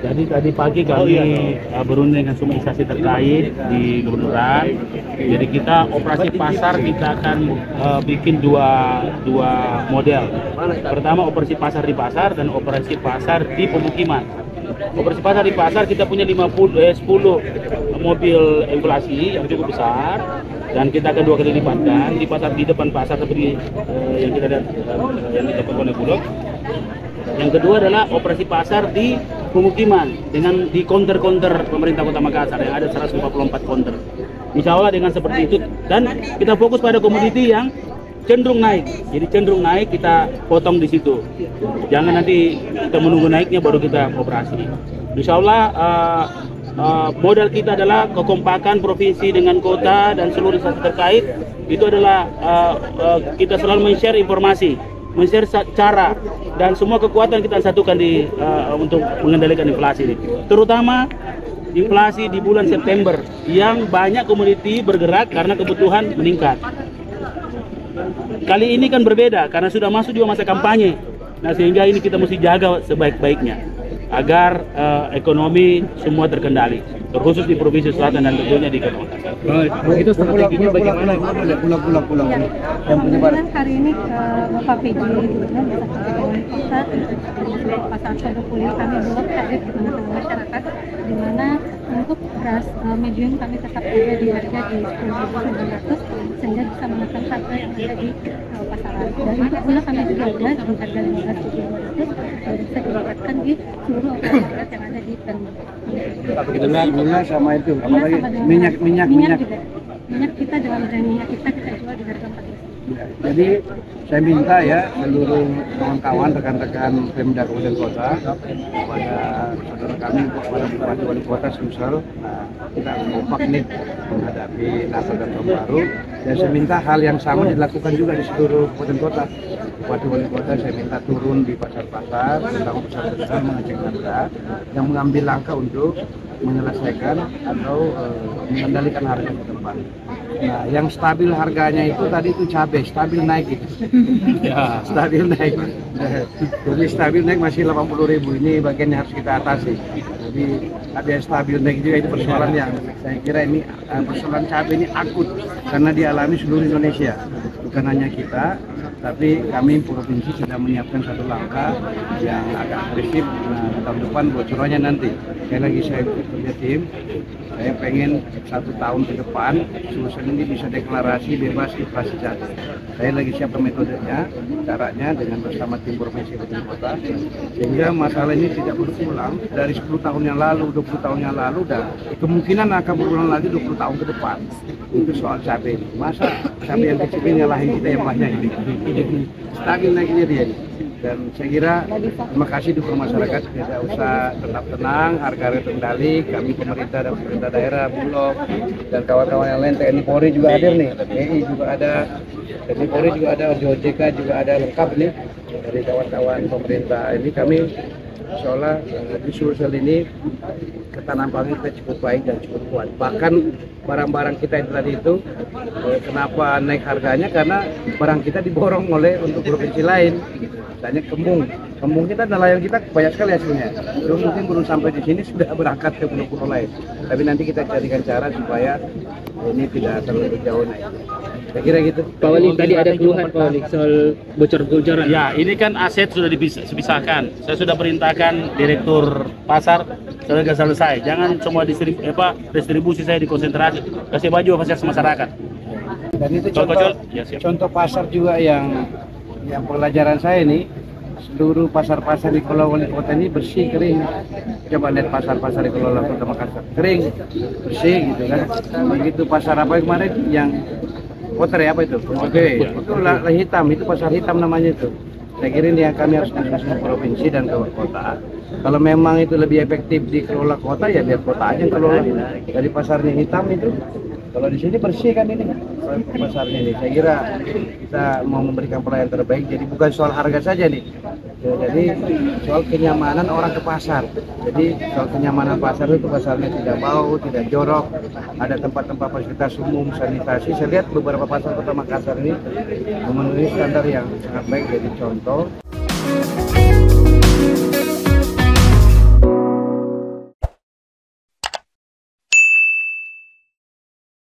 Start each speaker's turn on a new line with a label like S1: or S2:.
S1: Jadi tadi pagi kami berunding dengan semua instansi terkait di Kebenuran. Jadi kita operasi pasar kita akan bikin dua model. Pertama operasi pasar di pasar dan operasi pasar di pemukiman. Operasi pasar di pasar kita punya 10 mobil inflasi yang cukup besar dan kita akan 2 kali lipatkan di pasar di depan pasar seperti yang kita lihat yang dilakukan oleh Bulog. Yang kedua adalah operasi pasar di pemukiman dengan di counter-counter pemerintah Kota Makassar yang ada 144 counter. Insya Allah dengan seperti itu dan kita fokus pada komoditi yang cenderung naik. Jadi cenderung naik kita potong di situ. Jangan nanti kita menunggu naiknya baru kita operasi. Insya Allah modal kita adalah kekompakan provinsi dengan kota dan seluruh instansi terkait. Itu adalah kita selalu men-share informasi, men-share cara dan semua kekuatan kita satukan untuk mengendalikan inflasi ini. Terutama inflasi di bulan September yang banyak komoditi bergerak karena kebutuhan meningkat. Kali ini kan berbeda karena sudah masuk juga masa kampanye. Nah sehingga ini kita mesti jaga sebaik-baiknya agar ekonomi semua terkendali, terkhusus di Provinsi Selatan dan tentunya di Kota Makassar.
S2: Kalau itu strateginya bagaimana? Pulang.
S3: Yang kebetulan hari ini Bapak PJ Gubernur beserta Wali Kota di Pasar Sodopuli kami belum hadir di tengah-tengah masyarakat, di mana untuk beras medium kami tetap ada di harga di 10.900 sehingga bisa menekan harga yang ada di pasaran. Dan untuk gula kami juga ada di harga 15.200 dan bisa didapatkan di seluruh outlet yang ada di Bandung.
S2: Gula sama itu, apalagi minyak
S3: juga. Minyak kita dalam brand minyak kita jual di harga 14.000.
S2: Jadi saya minta ya seluruh kawan-kawan rekan-rekan Pemda Kabupaten Kota kepada saudara kami kepada Bupati Wali Kota Sumsel, kita kompak nih menghadapi Natal dan Tahun Baru, dan saya minta hal yang sama dilakukan juga di seluruh Kabupaten Kota. Bupati Wali Kota saya minta turun di pasar-pasar, terutama pasar-pasar mengecek harga, yang mengambil langkah untuk menyelesaikan atau mengendalikan harga ke depan. Nah, yang stabil harganya itu tadi itu cabai, stabil naik gitu. Ya, stabil naik. Jadi stabil naik masih 80.000, ini bagian yang harus kita atasi. Jadi ada yang stabil naik juga, itu persoalan yang saya kira ini persoalan cabai ini akut karena dialami seluruh Indonesia, bukan hanya kita. Tapi kami provinsi sudah menyiapkan satu langkah yang agak agresif. Nah, tahun depan bocorannya nanti. Sekali lagi saya kerja tim, saya pengen 1 tahun ke depan Sulsel ini bisa deklarasi bebas inflasi cabai. Saya lagi siapkan metodenya, caranya dengan bersama tim provinsi dan kota, sehingga masalah ini tidak berulang dari 10 tahun yang lalu, 20 tahun yang lalu, dan kemungkinan akan berulang lagi 20 tahun ke depan. Itu soal cabai ini. Masa cabai yang kecil ini nyalahin kita yang banyak ini? Stabil naiknya dia ini. Dan saya kira terima kasih dukungan masyarakat, tidak usah, tetap tenang, harga terkendali. Kami pemerintah dan pemerintah daerah, Bulog dan kawan-kawan yang lain, TNI Polri juga hadir nih, TNI juga ada, TNI Polri juga ada, OJK juga ada, lengkap nih dari kawan-kawan pemerintah. Ini kami insya Allah di Sulsel ini ketahanan kita cukup baik dan cukup kuat. Bahkan barang-barang kita yang tadi itu kenapa naik harganya, karena barang kita diborong oleh untuk provinsi lain. Misalnya kembung kita, nelayan kita banyak sekali hasilnya. Belum mungkin belum sampai di sini sudah berangkat ke pulau-pulau lain. Tapi nanti kita carikan cara supaya ini tidak terlalu jauh naik. Saya kira gitu.
S4: Pak Wali, tadi ada keluhan Pak Wali soal bocor-bocoran.
S1: Ya, ini kan aset sudah dipisahkan. Saya sudah perintahkan direktur pasar sudah selesai. Jangan semua distribusi saya dikonsentrasi. Kasih baju fasilitas masyarakat.
S2: Dan itu contoh pasar juga yang pelajaran saya ini, seluruh pasar-pasar di Pulau Wali Kota ini bersih, kering. Coba lihat pasar-pasar di Pulau Wali Kota Makassar, kering, bersih gitu kan. Begitu pasar apa kemarin yang kotor ya, apa itu? Oke, itu hitam, itu pasar hitam namanya itu. Saya kira ini yang kami harus diskusi provinsi dan ke kota. Kalau memang itu lebih efektif dikelola kota, ya biar kota aja yang kelola. Dari pasarnya hitam itu, kalau di sini bersih kan ini pasarnya ini. Saya kira kita mau memberikan pelayanan terbaik. Jadi bukan soal harga saja nih. Jadi soal kenyamanan orang ke pasar. Jadi soal kenyamanan pasar itu pasarnya tidak bau, tidak jorok, ada tempat-tempat fasilitas umum, sanitasi. Saya lihat beberapa pasar Kota Makassar ini memenuhi standar yang sangat baik, jadi contoh.